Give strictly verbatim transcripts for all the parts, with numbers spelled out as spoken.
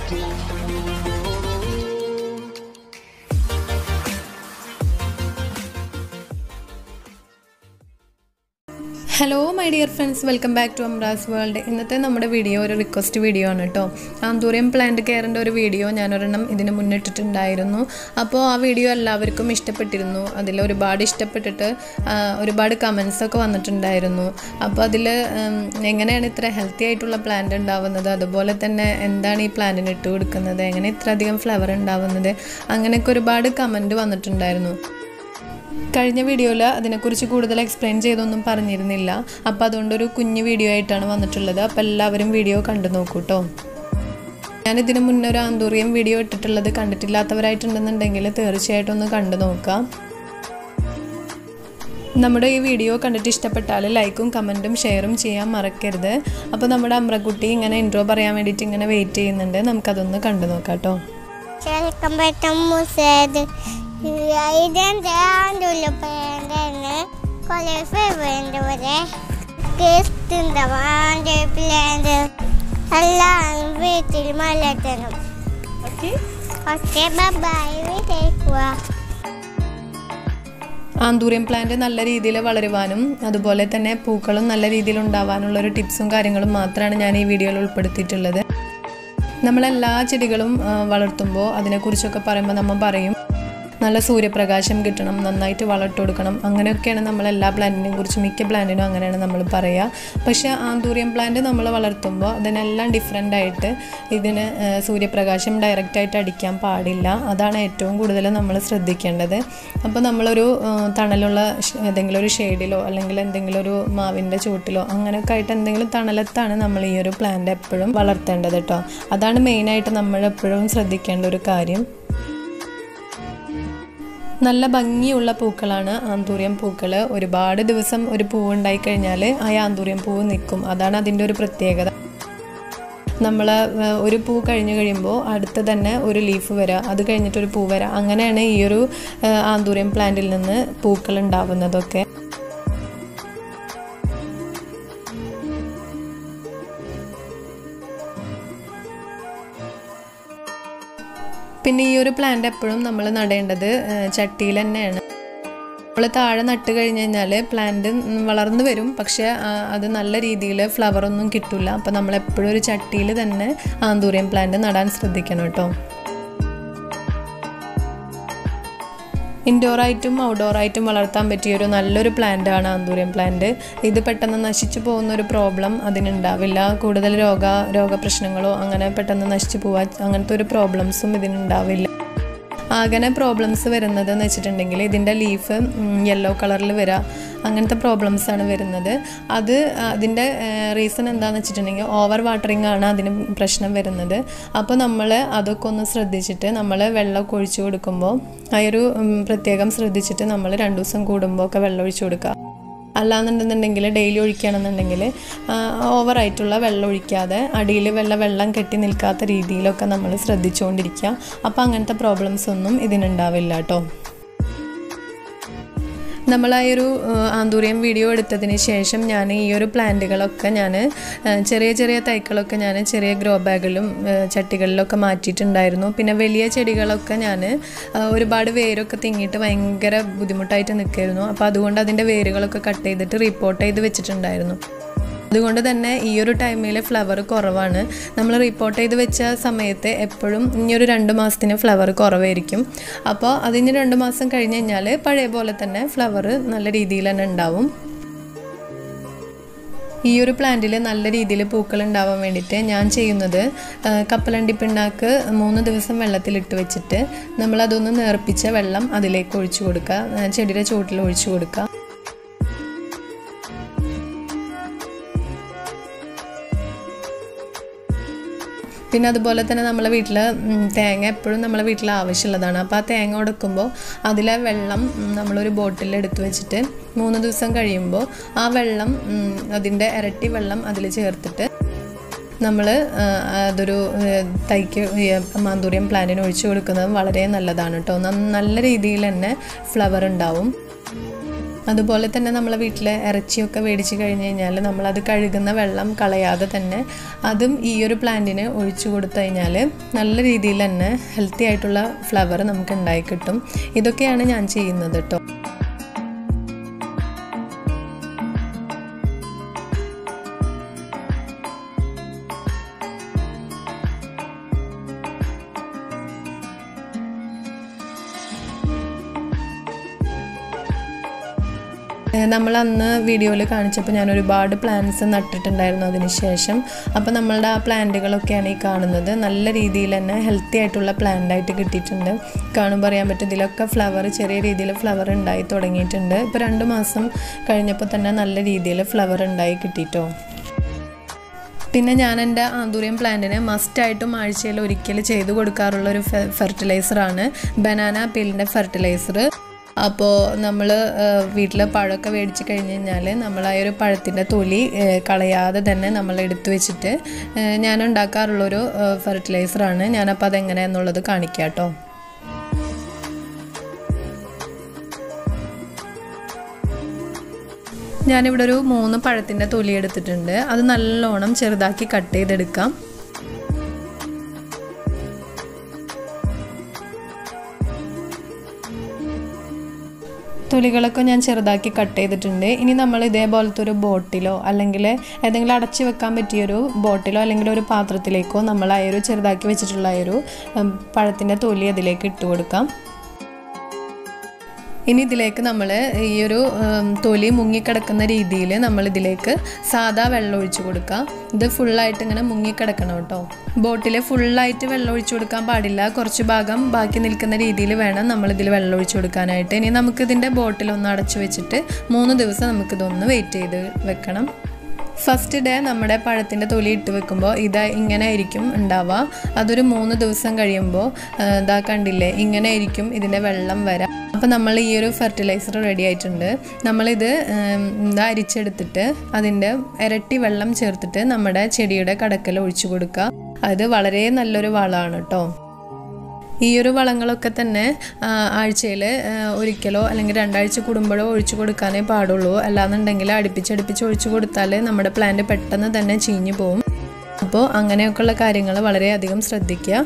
Hello my dear friends, welcome back to AMRAS world. ഇന്നത്തെ നമ്മുടെ video ഒരു request video ആണ് കേട്ടോ. ആന്തൂറിയം പ്ലാന്റ് കെയറിൻ്റെ ഒരു വീഡിയോ ഞാൻ ഒരെണ്ണം ഇതിന് മുന്നിട്ടിട്ടുണ്ടായിരുന്നു. അപ്പോൾ ആ വീഡിയോ എല്ലാവർക്കും ഇഷ്ടപ്പെട്ടിരുന്നു. അതിൽ ഒരുപാട് ഇഷ്ടപ്പെട്ടിട്ട് ഒരുപാട് കമൻസ് ഒക്കെ വന്നിട്ടുണ്ടായിരുന്നു. അപ്പോൾ അതിൽ എങ്ങനെയാണ് ഇത്ര ഹെൽത്തി ആയിട്ടുള്ള പ്ലാന്റ് ഉണ്ടാവുന്നത്, അതുപോലെ തന്നെ എന്താണ് ഈ പ്ലാന്റിന് ഇട്ട് കൊടുക്കുന്നത്, എങ്ങനെ ഇത്ര അധികം ഫ്ലവർ ഉണ്ടാവുന്നത്, അങ്ങനെയൊക്കെ ഒരുപാട് കമൻറ്റ് വന്നിട്ടുണ്ടായിരുന്നു. കഴിഞ്ഞ വീഡിയോയിൽ അതിനെക്കുറിച്ച് കൂടുതൽ എക്സ്പ്ലെയിൻ ചെയ്തൊന്നും പറഞ്ഞിരുന്നില്ല. അപ്പോൾ അതുകൊണ്ടൊരു കുഞ്ഞു വീഡിയോ ആയിട്ടാണ് വന്നിട്ടുള്ളത്. അപ്പോൾ എല്ലാവരും വീഡിയോ കണ്ടു നോക്കൂ കേട്ടോ. ഞാനിതിന് മുന്നേ ഒരു ആന്തൂറിയം വീഡിയോ ഇട്ടിട്ടുള്ളത് കണ്ടിട്ടില്ലാത്തവരായിട്ടുണ്ടെന്നുണ്ടെങ്കിൽ തീർച്ചയായിട്ടും ഒന്ന് കണ്ടു നോക്കാം. നമ്മുടെ ഈ വീഡിയോ കണ്ടിട്ട് ഇഷ്ടപ്പെട്ടാൽ ലൈക്കും കമൻറ്റും ഷെയറും ചെയ്യാൻ മറക്കരുത്. അപ്പോൾ നമ്മുടെ അമ്രക്കുട്ടി ഇങ്ങനെ ഇൻട്രോ പറയാൻ വേണ്ടിയിട്ട് ഇങ്ങനെ വെയിറ്റ് ചെയ്യുന്നുണ്ട്. നമുക്കതൊന്ന് കണ്ടു നോക്കാം കേട്ടോ. ഇതെന്താ ആന്തൂറിയം പ്ലാന്റ് കൊറേ ഫേവറുണ്ട് ഇവിടെ. ടേസ്റ്റ് ഉണ്ടാവും ആന്തൂറിയം പ്ലാന്റ്. എല്ലാം വീട്ടിൽ വളർത്തണം. ഓക്കെ ബൈ വീട്ടേക്കുക. ആന്തൂറിയം പ്ലാന്റ് നല്ല രീതിയിൽ വളരുവാനും അതുപോലെ തന്നെ പൂക്കളും നല്ല രീതിയിൽ ഉണ്ടാവാനുള്ളൊരു ടിപ്സും കാര്യങ്ങളും മാത്രമാണ് ഞാൻ ഈ വീഡിയോയിൽ ഉൾപ്പെടുത്തിയിട്ടുള്ളത്. നമ്മളെല്ലാ ചെടികളും വളർത്തുമ്പോൾ അതിനെക്കുറിച്ചൊക്കെ പറയുമ്പോൾ നമ്മൾ പറയും നല്ല സൂര്യപ്രകാശം കിട്ടണം, നന്നായിട്ട് വളർത്തി കൊടുക്കണം, അങ്ങനെയൊക്കെയാണ് നമ്മളെല്ലാ പ്ലാന്റിനെയും കുറിച്ച് മിക്ക പ്ലാന്റിനും അങ്ങനെയാണ് നമ്മൾ പറയുക. പക്ഷേ ആന്തൂറിയം പ്ലാന്റ് നമ്മൾ വളർത്തുമ്പോൾ അതിനെല്ലാം ഡിഫറെൻ്റ് ആയിട്ട് ഇതിന് സൂര്യപ്രകാശം ഡയറക്റ്റായിട്ട് അടിക്കാൻ പാടില്ല. അതാണ് ഏറ്റവും കൂടുതൽ നമ്മൾ ശ്രദ്ധിക്കേണ്ടത്. അപ്പോൾ നമ്മളൊരു തണലുള്ള ഏതെങ്കിലും ഒരു ഷെയ്ഡിലോ അല്ലെങ്കിൽ എന്തെങ്കിലും ഒരു മാവിൻ്റെ ചുവട്ടിലോ അങ്ങനെയൊക്കെ ആയിട്ട് എന്തെങ്കിലും തണലത്താണ് നമ്മൾ ഈ ഒരു പ്ലാന്റ് എപ്പോഴും വളർത്തേണ്ടത് കേട്ടോ. അതാണ് മെയിനായിട്ട് നമ്മൾ എപ്പോഴും ശ്രദ്ധിക്കേണ്ട ഒരു കാര്യം. നല്ല ഭംഗിയുള്ള പൂക്കളാണ് ആന്തൂറിയം പൂക്കൾ. ഒരുപാട് ദിവസം ഒരു പൂവ് ഉണ്ടായിക്കഴിഞ്ഞാൽ ആ ആന്തൂറിയം പൂവ് നിൽക്കും. അതാണ് അതിൻ്റെ ഒരു പ്രത്യേകത. നമ്മൾ ഒരു പൂ കഴിഞ്ഞ് കഴിയുമ്പോൾ അടുത്ത് തന്നെ ഒരു ലീഫ് വരിക, അത് കഴിഞ്ഞിട്ടൊരു പൂ വരിക, അങ്ങനെയാണ് ഈ ഒരു ആന്തൂറിയം പ്ലാന്റിൽ നിന്ന് പൂക്കൾ ഉണ്ടാവുന്നതൊക്കെ. പിന്നെ ഈ ഒരു പ്ലാന്റ് എപ്പോഴും നമ്മൾ നടേണ്ടത് ചട്ടിയിൽ തന്നെയാണ്. നമ്മൾ താഴെ നട്ട് കഴിഞ്ഞ് കഴിഞ്ഞാൽ പ്ലാന്റ് വളർന്നു വരും, പക്ഷേ അത് നല്ല രീതിയിൽ ഫ്ലവറൊന്നും കിട്ടില്ല. അപ്പോൾ നമ്മളെപ്പോഴും ഒരു ചട്ടിയിൽ തന്നെ ആന്തൂറിയം പ്ലാന്റ് നടാൻ ശ്രദ്ധിക്കണം കേട്ടോ. ഇൻഡോറായിട്ടും ഔട്ട്ഡോറായിട്ടും വളർത്താൻ പറ്റിയൊരു നല്ലൊരു പ്ലാന്റാണ് ആന്തൂറിയം പ്ലാന്റ്. ഇത് പെട്ടെന്ന് നശിച്ചു പോകുന്ന ഒരു പ്രോബ്ലം അതിനുണ്ടാവില്ല. കൂടുതൽ രോഗ രോഗപ്രശ്നങ്ങളോ അങ്ങനെ പെട്ടെന്ന് നശിച്ചു പോവാൻ അങ്ങനത്തെ ഒരു പ്രോബ്ലംസും ഇതിനുണ്ടാവില്ല. അങ്ങനെ പ്രോബ്ലംസ് വരുന്നത് എന്ന് വെച്ചിട്ടുണ്ടെങ്കിൽ ഇതിൻ്റെ ലീഫ് യെല്ലോ കളറിൽ വരിക, അങ്ങനത്തെ പ്രോബ്ലംസാണ് വരുന്നത്. അത് അതിൻ്റെ റീസൺ എന്താണെന്ന് വെച്ചിട്ടുണ്ടെങ്കിൽ ഓവർ വാട്ടറിങ് ആണ് അതിന് പ്രശ്നം വരുന്നത്. അപ്പോൾ നമ്മൾ അതൊക്കെ ഒന്ന് ശ്രദ്ധിച്ചിട്ട് നമ്മൾ വെള്ളമൊക്കെ ഒഴിച്ചു കൊടുക്കുമ്പോൾ ആ ഒരു പ്രത്യേകം ശ്രദ്ധിച്ചിട്ട് നമ്മൾ രണ്ട് ദിവസം കൂടുമ്പോൾ ഒക്കെ വെള്ളം ഒഴിച്ചു കൊടുക്കുക. അല്ലാന്നുണ്ടെന്നുണ്ടെങ്കിൽ ഡെയിലി ഒഴിക്കുകയാണെന്നുണ്ടെങ്കിൽ ഓവറായിട്ടുള്ള വെള്ളം ഒഴിക്കാതെ അടിയിൽ വെള്ള വെള്ളം കെട്ടി നിൽക്കാത്ത രീതിയിലൊക്കെ നമ്മൾ ശ്രദ്ധിച്ചുകൊണ്ടിരിക്കുക. അപ്പോൾ അങ്ങനത്തെ പ്രോബ്ലംസ് ഒന്നും ഇതിനുണ്ടാവില്ല കേട്ടോ. നമ്മൾ ആ ഒരു ആന്തൂറിയം വീഡിയോ എടുത്തതിന് ശേഷം ഞാൻ ഈ ഒരു പ്ലാന്റുകളൊക്കെ ഞാൻ ചെറിയ ചെറിയ തൈകളൊക്കെ ഞാൻ ചെറിയ ഗ്രോ ബാഗിലും ചട്ടികളിലൊക്കെ മാറ്റിയിട്ടുണ്ടായിരുന്നു. പിന്നെ വലിയ ചെടികളൊക്കെ ഞാൻ ഒരുപാട് വേരൊക്കെ തിങ്ങിയിട്ട് ഭയങ്കര ബുദ്ധിമുട്ടായിട്ട് നിൽക്കുമായിരുന്നു. അപ്പോൾ അതുകൊണ്ട് അതിൻ്റെ വേരുകളൊക്കെ കട്ട് ചെയ്തിട്ട് റിപ്പോർട്ട് ചെയ്ത് വെച്ചിട്ടുണ്ടായിരുന്നു. അതുകൊണ്ട് തന്നെ ഈ ഒരു ടൈമിൽ ഫ്ലവർ കുറവാണ്. നമ്മൾ റിപ്പോർട്ട് ചെയ്ത് വെച്ച സമയത്ത് എപ്പോഴും ഇനിയൊരു രണ്ട് മാസത്തിന് ഫ്ലവർ കുറവായിരിക്കും. അപ്പോൾ അതിന് രണ്ട് മാസം കഴിഞ്ഞ് കഴിഞ്ഞാൽ പഴയ പോലെ തന്നെ ഫ്ലവർ നല്ല രീതിയിൽ തന്നെ ഉണ്ടാവും. ഈ ഒരു പ്ലാന്റിൽ നല്ല രീതിയിൽ പൂക്കൾ ഉണ്ടാവാൻ വേണ്ടിയിട്ട് ഞാൻ ചെയ്യുന്നത് കപ്പലണ്ടി പിണ്ണാക്ക് മൂന്ന് ദിവസം വെള്ളത്തിലിട്ട് വെച്ചിട്ട് നമ്മളതൊന്ന് നേർപ്പിച്ച വെള്ളം അതിലേക്ക് ഒഴിച്ചു കൊടുക്കുക, ചെടിയുടെ ചുവട്ടിൽ ഒഴിച്ചു കൊടുക്കുക. പിന്നെ അതുപോലെ തന്നെ നമ്മളെ വീട്ടിൽ തേങ്ങ എപ്പോഴും നമ്മളെ വീട്ടിൽ ആവശ്യമുള്ളതാണ്. അപ്പോൾ ആ തേങ്ങ ഉടക്കുമ്പോൾ അതിലെ വെള്ളം നമ്മളൊരു ബോട്ടിൽ എടുത്ത് വെച്ചിട്ട് മൂന്ന് ദിവസം കഴിയുമ്പോൾ ആ വെള്ളം അതിൻ്റെ ഇരട്ടി വെള്ളം അതിൽ ചേർത്തിട്ട് നമ്മൾ അതൊരു തൈക്ക് ആന്തൂറിയം പ്ലാന്റിന് ഒഴിച്ചു കൊടുക്കുന്നത് വളരെ നല്ലതാണ് കേട്ടോ. നല്ല രീതിയിൽ തന്നെ ഫ്ലവർ ഉണ്ടാവും. അതുപോലെ തന്നെ നമ്മളെ വീട്ടിൽ ഇറച്ചിയൊക്കെ മേടിച്ച് കഴിഞ്ഞ് കഴിഞ്ഞാൽ നമ്മളത് കഴുകുന്ന വെള്ളം കളയാതെ തന്നെ അതും ഈ ഒരു പ്ലാന്റിന് ഒഴിച്ചു കൊടുത്തു കഴിഞ്ഞാൽ നല്ല രീതിയിൽ തന്നെ ഹെൽത്തി ആയിട്ടുള്ള ഫ്ലവർ നമുക്ക് ഉണ്ടായി കിട്ടും. ഇതൊക്കെയാണ് ഞാൻ ചെയ്യുന്നത് കേട്ടോ. നമ്മൾ അന്ന് വീഡിയോയിൽ കാണിച്ചപ്പോൾ ഞാൻ ഒരുപാട് പ്ലാന്റ്സ് നട്ടിട്ടുണ്ടായിരുന്നു അതിന് ശേഷം. അപ്പോൾ നമ്മളുടെ ആ പ്ലാന്റുകളൊക്കെയാണ് ഈ കാണുന്നത്. നല്ല രീതിയിൽ തന്നെ ഹെൽത്തി ആയിട്ടുള്ള പ്ലാന്റ് ആയിട്ട് കിട്ടിയിട്ടുണ്ട്. കാണുമ്പോൾ അറിയാൻ പറ്റും ഇതിലൊക്കെ ഫ്ലവർ, ചെറിയ രീതിയിൽ ഫ്ലവർ ഉണ്ടായി തുടങ്ങിയിട്ടുണ്ട്. ഇപ്പോൾ രണ്ട് മാസം കഴിഞ്ഞപ്പോൾ തന്നെ നല്ല രീതിയിൽ ഫ്ലവർ ഉണ്ടായി കിട്ടിയിട്ടോ. പിന്നെ ഞാൻ എൻ്റെ ആന്തൂറിയം പ്ലാന്റിന് മസ്റ്റായിട്ടും ആഴ്ചയിൽ ഒരിക്കൽ ചെയ്തു കൊടുക്കാറുള്ളൊരു ഫെർട്ടിലൈസറാണ് ബനാന പീലിൻ്റെ ഫെർട്ടിലൈസർ. അപ്പോൾ നമ്മൾ വീട്ടിൽ പഴമൊക്കെ മേടിച്ച് കഴിഞ്ഞ് കഴിഞ്ഞാൽ നമ്മൾ ആ ഒരു പഴത്തിൻ്റെ തൊലി കളയാതെ തന്നെ നമ്മൾ എടുത്തു വെച്ചിട്ട് ഞാൻ ഉണ്ടാക്കാറുള്ളൊരു ഫെർട്ടിലൈസറാണ്. ഞാനപ്പോൾ അതെങ്ങനെയാണെന്നുള്ളത് കാണിക്കാം കേട്ടോ. ഞാനിവിടെ ഒരു മൂന്ന് പഴത്തിൻ്റെ തൊലി എടുത്തിട്ടുണ്ട്. അത് നല്ലോണം ചെറുതാക്കി കട്ട് ചെയ്തെടുക്കാം. തൊലികളൊക്കെ ഞാൻ ചെറുതാക്കി കട്ട് ചെയ്തിട്ടുണ്ട്. ഇനി നമ്മൾ ഇതേപോലത്തെ ഒരു ബോട്ടിലോ അല്ലെങ്കിൽ ഏതെങ്കിലും അടച്ചു വെക്കാൻ പറ്റിയൊരു ബോട്ടിലോ അല്ലെങ്കിൽ ഒരു പാത്രത്തിലേക്കോ നമ്മൾ ആ ഒരു ചെറുതാക്കി വെച്ചിട്ടുള്ള ആ ഒരു പഴത്തിൻ്റെ തൊലി അതിലേക്ക് ഇട്ട് കൊടുക്കാം. ഇനി ഇതിലേക്ക് നമ്മൾ ഈ ഒരു തൊലി മുങ്ങിക്കിടക്കുന്ന രീതിയിൽ നമ്മളിതിലേക്ക് സാധാ വെള്ളം ഒഴിച്ചു കൊടുക്കുക. ഇത് ഫുള്ളായിട്ട് ഇങ്ങനെ മുങ്ങിക്കിടക്കണം കേട്ടോ. ബോട്ടിൽ ഫുള്ളായിട്ട് വെള്ളം ഒഴിച്ചു കൊടുക്കാൻ പാടില്ല. കുറച്ച് ഭാഗം ബാക്കി നിൽക്കുന്ന രീതിയിൽ വേണം നമ്മളിതിൽ വെള്ളം ഒഴിച്ചു കൊടുക്കാനായിട്ട്. ഇനി നമുക്കിതിൻ്റെ ബോട്ടിലൊന്ന് അടച്ചു വെച്ചിട്ട് മൂന്ന് ദിവസം നമുക്കിതൊന്ന് വെയിറ്റ് ചെയ്ത് വെക്കണം. ഫസ്റ്റ് ഡേ നമ്മുടെ പഴത്തിൻ്റെ തൊലി ഇട്ട് വെക്കുമ്പോൾ ഇത് ഇങ്ങനെ ആയിരിക്കും ഉണ്ടാവുക. അതൊരു മൂന്ന് ദിവസം കഴിയുമ്പോൾ ഇതാ കണ്ടില്ലേ, ഇങ്ങനെ ആയിരിക്കും ഇതിൻ്റെ വെള്ളം വരാം. അപ്പോൾ നമ്മൾ ഈ ഒരു ഫെർട്ടിലൈസർ റെഡി ആയിട്ടുണ്ട്. നമ്മളിത് എന്താ അരിച്ചെടുത്തിട്ട് അതിൻ്റെ ഇരട്ടി വെള്ളം ചേർത്തിട്ട് നമ്മുടെ ചെടിയുടെ കടക്കൽ ഒഴിച്ചു കൊടുക്കുക. അത് വളരെ നല്ലൊരു വളമാണ് കേട്ടോ. ഈ ഒരു വളങ്ങളൊക്കെ തന്നെ ആഴ്ചയിൽ ഒരിക്കലോ അല്ലെങ്കിൽ രണ്ടാഴ്ച കൂടുമ്പോഴോ ഒഴിച്ചു കൊടുക്കാനേ പാടുള്ളൂ. അല്ലാന്നുണ്ടെങ്കിൽ അടുപ്പിച്ചടുപ്പിച്ച് ഒഴിച്ചു കൊടുത്താൽ നമ്മുടെ പ്ലാന്റ് പെട്ടെന്ന് തന്നെ ചീഞ്ഞു പോവും. അപ്പോൾ അങ്ങനെയൊക്കെയുള്ള കാര്യങ്ങൾ വളരെയധികം ശ്രദ്ധിക്കുക.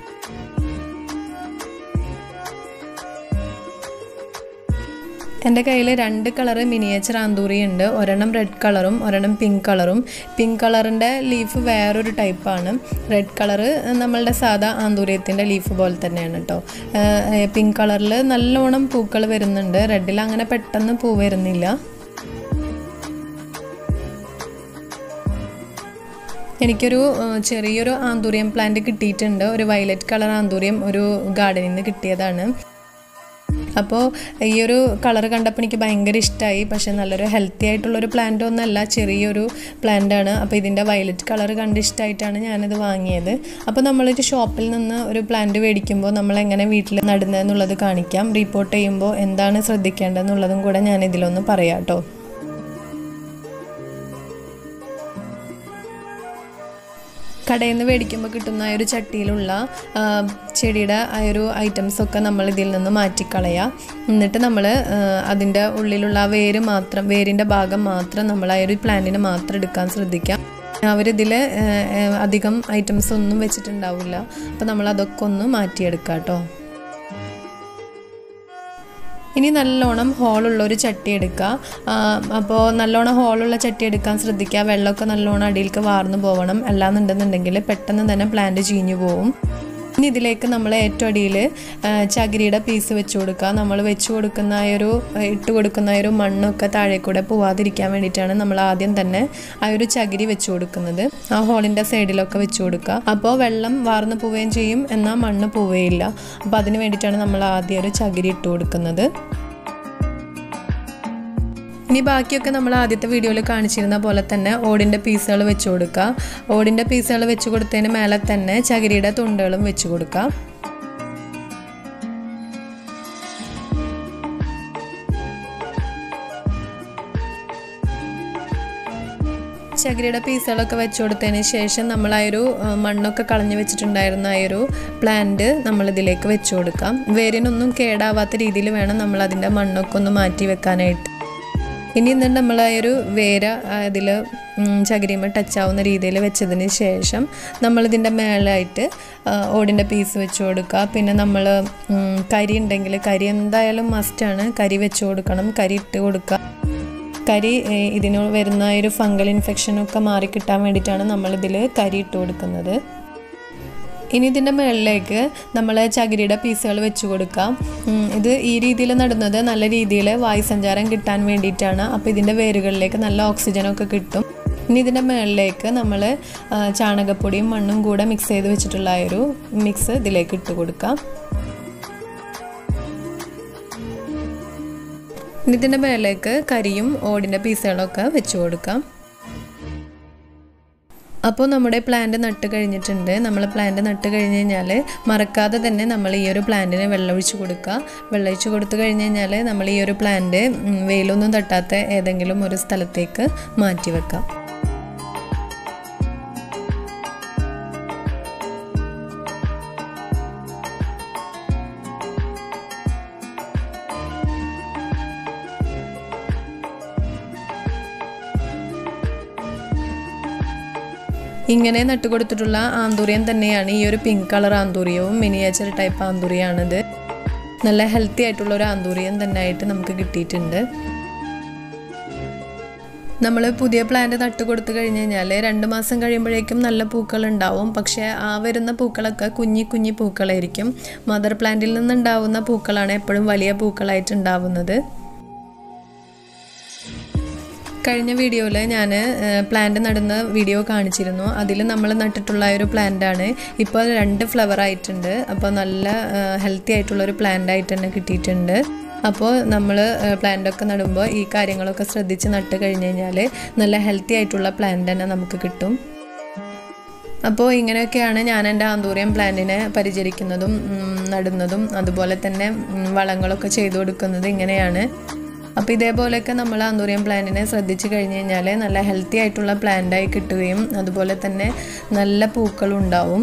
എൻ്റെ കയ്യിൽ രണ്ട് കളറ് മിനിയേച്ചർ ആന്തൂറി ഉണ്ട്. ഒരെണ്ണം റെഡ് കളറും ഒരെണ്ണം പിങ്ക് കളറും. പിങ്ക് കളറിൻ്റെ ലീഫ് വേറൊരു ടൈപ്പാണ്. റെഡ് കളറ് നമ്മളുടെ സാധാ ആന്തൂറിയത്തിൻ്റെ ലീഫ് പോലെ തന്നെയാണ് കേട്ടോ. പിങ്ക് കളറിൽ നല്ലോണം പൂക്കൾ വരുന്നുണ്ട്. റെഡിൽ അങ്ങനെ പെട്ടെന്ന് പൂ വരുന്നില്ല. എനിക്കൊരു ചെറിയൊരു ആന്തൂറിയം പ്ലാന്റ് കിട്ടിയിട്ടുണ്ട്. ഒരു വയലറ്റ് കളർ ആന്തൂറിയം ഒരു ഗാർഡനിൽ നിന്ന് കിട്ടിയതാണ്. അപ്പോൾ ഈ ഒരു കളർ കണ്ടപ്പോൾ എനിക്ക് ഭയങ്കര ഇഷ്ടമായി. പക്ഷേ നല്ലൊരു ഹെൽത്തി ആയിട്ടുള്ളൊരു പ്ലാന്റ് ഒന്നല്ല, ചെറിയൊരു പ്ലാന്റാണ്. അപ്പോൾ ഇതിൻ്റെ വയലറ്റ് കളർ കണ്ട് ഇഷ്ടമായിട്ടാണ് ഞാനിത് വാങ്ങിയത്. അപ്പോൾ നമ്മളൊരു ഷോപ്പിൽ നിന്ന് ഒരു പ്ലാന്റ് മേടിക്കുമ്പോൾ നമ്മൾ എങ്ങനെ വീട്ടിൽ നടുന്നതെന്നുള്ളത് കാണിക്കാം. റിപ്പോർട്ട് ചെയ്യുമ്പോൾ എന്താണ് ശ്രദ്ധിക്കേണ്ടതെന്നുള്ളതും കൂടെ ഞാൻ ഇതിലൊന്ന് പറയാം കേട്ടോ. കടയിൽ നിന്ന് മേടിക്കുമ്പോൾ കിട്ടുന്ന ആ ഒരു ചട്ടിയിലുള്ള ചെടിയുടെ ആ ഒരു ഐറ്റംസൊക്കെ നമ്മൾ ഇതിൽ നിന്ന് മാറ്റിക്കളയാം. എന്നിട്ട് നമ്മൾ അതിൻ്റെ ഉള്ളിലുള്ള ആ വേര് മാത്രം, വേരിൻ്റെ ഭാഗം മാത്രം നമ്മൾ ആ ഒരു പ്ലാന്റിന് മാത്രം എടുക്കാൻ ശ്രദ്ധിക്കാം. അവരിതിൽ അധികം ഐറ്റംസ് ഒന്നും വെച്ചിട്ടുണ്ടാവില്ല. അപ്പോൾ നമ്മൾ അതൊക്കെ ഒന്ന് മാറ്റിയെടുക്കാം കേട്ടോ. ഇനി നല്ലോണം ഹോളുള്ളൊരു ചട്ടി എടുക്കുക. അപ്പോൾ നല്ലോണം ഹോളുള്ള ചട്ടി എടുക്കാൻ ശ്രദ്ധിക്കുക. വെള്ളമൊക്കെ നല്ലോണം അടിയിലേക്ക് വാർന്നു പോകണം. അല്ലാന്നുണ്ടെന്നുണ്ടെങ്കിൽ പെട്ടെന്ന് തന്നെ പ്ലാന്റ് ചീഞ്ഞു പോവും. ഇനി ഇതിലേക്ക് നമ്മൾ ഏറ്റവും അടിയിൽ ചകിരിയുടെ പീസ് വെച്ച് കൊടുക്കുക. നമ്മൾ വെച്ച് കൊടുക്കുന്ന ആ ഒരു ഇട്ട് കൊടുക്കുന്ന ആ ഒരു മണ്ണൊക്കെ താഴെ കൂടെ പോവാതിരിക്കാൻ വേണ്ടിയിട്ടാണ് നമ്മൾ ആദ്യം തന്നെ ആ ഒരു ചകിരി വെച്ച് കൊടുക്കുന്നത്. ആ ഹോളിൻ്റെ സൈഡിലൊക്കെ വെച്ച് കൊടുക്കുക. അപ്പോൾ വെള്ളം വാർന്നു പോവുകയും ചെയ്യും, എന്നാൽ മണ്ണ് പോവുകയില്ല. അപ്പോൾ അതിന് വേണ്ടിയിട്ടാണ് നമ്മൾ ആദ്യം ഒരു ചകിരി ഇട്ട് കൊടുക്കുന്നത്. ഇനി ബാക്കിയൊക്കെ നമ്മൾ ആദ്യത്തെ വീഡിയോയിൽ കാണിച്ചിരുന്ന പോലെ തന്നെ ഓടിൻ്റെ പീസുകൾ വെച്ച് കൊടുക്കുക. ഓടിൻ്റെ പീസുകൾ വെച്ച് കൊടുത്തതിന് മേലെ തന്നെ ചകിരിയുടെ തുണ്ടുകളും വെച്ച് കൊടുക്കുക. ചകിരിയുടെ പീസുകളൊക്കെ വെച്ച് കൊടുത്തതിന് ശേഷം നമ്മൾ ആ ഒരു മണ്ണൊക്കെ കളഞ്ഞു വെച്ചിട്ടുണ്ടായിരുന്ന ആ ഒരു പ്ലാന്റ് നമ്മളിതിലേക്ക് വെച്ച് കൊടുക്കാം. വേരിനൊന്നും കേടാവാത്ത രീതിയിൽ വേണം നമ്മൾ അതിൻ്റെ മണ്ണൊക്കെ ഒന്ന് മാറ്റി വെക്കാനായിട്ട്. ഇനി എന്നിട്ട് നമ്മൾ ആ ഒരു വേര അതിൽ ചകിരിമ ടച്ച് ആവുന്ന രീതിയിൽ വെച്ചതിന് ശേഷം നമ്മളിതിൻ്റെ മേലായിട്ട് ഓടിൻ്റെ പീസ് വെച്ച് കൊടുക്കുക. പിന്നെ നമ്മൾ കരി ഉണ്ടെങ്കിൽ കരി എന്തായാലും മസ്റ്റാണ്, കരി വെച്ച് കൊടുക്കണം, കരി ഇട്ട് കൊടുക്കുക. കരി ഇതിന് വരുന്ന ഒരു ഫംഗൽ ഇൻഫെക്ഷനൊക്കെ മാറിക്കിട്ടാൻ വേണ്ടിയിട്ടാണ് നമ്മളിതിൽ കരി ഇട്ട് കൊടുക്കുന്നത്. ഇനി ഇതിൻ്റെ മുകളിലേക്ക് നമ്മൾ ചകിരിയുടെ പീസുകൾ വെച്ച് കൊടുക്കാം. ഇത് ഈ രീതിയിൽ നടുന്നത് നല്ല രീതിയിൽ വായുസഞ്ചാരം കിട്ടാൻ വേണ്ടിയിട്ടാണ്. അപ്പോൾ ഇതിൻ്റെ വേരുകളിലേക്ക് നല്ല ഓക്സിജനൊക്കെ കിട്ടും. ഇനി ഇതിൻ്റെ മുകളിലേക്ക് നമ്മൾ ചാണകപ്പൊടിയും മണ്ണും കൂടെ മിക്സ് ചെയ്ത് വെച്ചിട്ടുള്ള ഒരു മിക്സ് ഇതിലേക്ക് ഇട്ട് കൊടുക്കാം. ഇനി ഇതിൻ്റെ മുകളിലേക്ക് കരിയും ഓടിൻ്റെ പീസുകളൊക്കെ വെച്ച് കൊടുക്കാം. അപ്പോൾ നമ്മുടെ പ്ലാന്റ് നട്ട് കഴിഞ്ഞിട്ടുണ്ട്. നമ്മൾ പ്ലാന്റ് നട്ട് കഴിഞ്ഞ് കഴിഞ്ഞാൽ മറക്കാതെ തന്നെ നമ്മൾ ഈ ഒരു പ്ലാന്റിന് വെള്ളമൊഴിച്ച് കൊടുക്കുക. വെള്ളമൊഴിച്ച് കൊടുത്തു കഴിഞ്ഞ് കഴിഞ്ഞാൽ നമ്മൾ ഈ ഒരു പ്ലാന്റ് വെയിലൊന്നും തട്ടാത്ത ഏതെങ്കിലും ഒരു സ്ഥലത്തേക്ക് മാറ്റി വെക്കാം. ഇങ്ങനെ നട്ടുകൊടുത്തിട്ടുള്ള ആന്തൂറിയം തന്നെയാണ് ഈ ഒരു പിങ്ക് കളർ ആന്തൂറിയവും. മിനിയേച്ചർ ടൈപ്പ് ആന്തൂറിയാണിത്. നല്ല ഹെൽത്തി ആയിട്ടുള്ള ഒരു ആന്തൂറിയം തന്നെ ആയിട്ട് നമുക്ക് കിട്ടിയിട്ടുണ്ട്. നമ്മൾ പുതിയ പ്ലാന്റ് നട്ട് കൊടുത്തു കഴിഞ്ഞ് കഴിഞ്ഞാൽ രണ്ട് മാസം കഴിയുമ്പോഴേക്കും നല്ല പൂക്കൾ ഉണ്ടാവും. പക്ഷേ ആ വരുന്ന പൂക്കളൊക്കെ കുഞ്ഞി കുഞ്ഞി പൂക്കളായിരിക്കും. മദർ പ്ലാന്റിൽ നിന്നുണ്ടാവുന്ന പൂക്കളാണ് എപ്പോഴും വലിയ പൂക്കളായിട്ട് ഉണ്ടാവുന്നത്. കഴിഞ്ഞ വീഡിയോയിൽ ഞാൻ പ്ലാന്റ് നടുന്ന വീഡിയോ കാണിച്ചിരുന്നു. അതിൽ നമ്മൾ നട്ടിട്ടുള്ള ഒരു പ്ലാന്റാണ്. ഇപ്പോൾ രണ്ട് ഫ്ലവർ ആയിട്ടുണ്ട്. അപ്പോൾ നല്ല ഹെൽത്തി ആയിട്ടുള്ളൊരു പ്ലാന്റ് ആയിട്ട് തന്നെ കിട്ടിയിട്ടുണ്ട്. അപ്പോൾ നമ്മൾ പ്ലാന്റൊക്കെ നടുമ്പോൾ ഈ കാര്യങ്ങളൊക്കെ ശ്രദ്ധിച്ച് നട്ട് കഴിഞ്ഞ് കഴിഞ്ഞാൽ നല്ല ഹെൽത്തി ആയിട്ടുള്ള പ്ലാന്റ് തന്നെ നമുക്ക് കിട്ടും. അപ്പോൾ ഇങ്ങനെയൊക്കെയാണ് ഞാൻ എൻ്റെ ആന്തൂറിയം പ്ലാന്റിനെ പരിചരിക്കുന്നതും നടുന്നതും അതുപോലെ തന്നെ വളങ്ങളൊക്കെ ചെയ്തു കൊടുക്കുന്നത് ഇങ്ങനെയാണ്. അപ്പോൾ ഇതേപോലെയൊക്കെ നമ്മൾ ആന്തൂറിയം പ്ലാന്റിനെ ശ്രദ്ധിച്ച് കഴിഞ്ഞ് കഴിഞ്ഞാൽ നല്ല ഹെൽത്തി ആയിട്ടുള്ള പ്ലാന്റായി കിട്ടുകയും അതുപോലെ തന്നെ നല്ല പൂക്കളും ഉണ്ടാവും.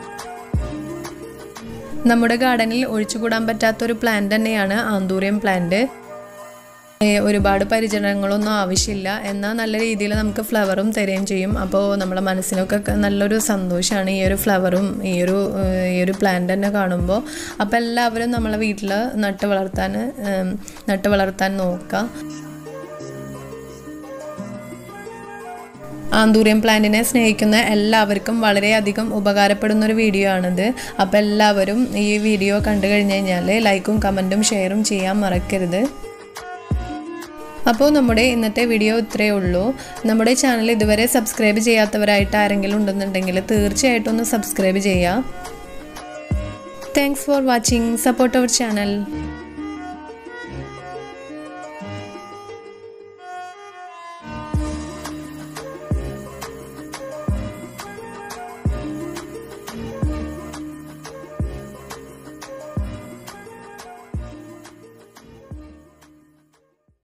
നമ്മുടെ ഗാർഡനിൽ ഒഴിച്ചുകൂടാൻ പറ്റാത്തൊരു പ്ലാന്റ് തന്നെയാണ് ആന്തൂറിയം പ്ലാന്റ്. ഒരുപാട് പരിചരണങ്ങളൊന്നും ആവശ്യമില്ല, എന്നാൽ നല്ല രീതിയിൽ നമുക്ക് ഫ്ലവറും തരുകയും ചെയ്യും. അപ്പോൾ നമ്മളെ മനസ്സിനൊക്കെ നല്ലൊരു സന്തോഷമാണ് ഈ ഒരു ഫ്ലവറും ഈ ഒരു ഈ ഒരു പ്ലാന്റ് തന്നെ കാണുമ്പോൾ. അപ്പോൾ എല്ലാവരും നമ്മളെ വീട്ടിൽ നട്ട് വളർത്താൻ നട്ട് വളർത്താൻ നോക്കുക. ആന്തൂറിയം പ്ലാന്റിനെ സ്നേഹിക്കുന്ന എല്ലാവർക്കും വളരെയധികം ഉപകാരപ്പെടുന്ന ഒരു വീഡിയോ ആണിത്. അപ്പോൾ എല്ലാവരും ഈ വീഡിയോ കണ്ടു കഴിഞ്ഞ് കഴിഞ്ഞാൽ ലൈക്കും കമൻറ്റും ഷെയറും ചെയ്യാൻ മറക്കരുത്. അപ്പോൾ നമ്മുടെ ഇന്നത്തെ വീഡിയോ ഇത്രയേ ഉള്ളൂ. നമ്മുടെ ചാനൽ ഇതുവരെ സബ്സ്ക്രൈബ് ചെയ്യാത്തവരായിട്ട് ആരെങ്കിലും ഉണ്ടെന്നുണ്ടെങ്കിൽ തീർച്ചയായിട്ടും ഒന്ന് സബ്സ്ക്രൈബ് ചെയ്യുക. Thanks for watching. Support our channel.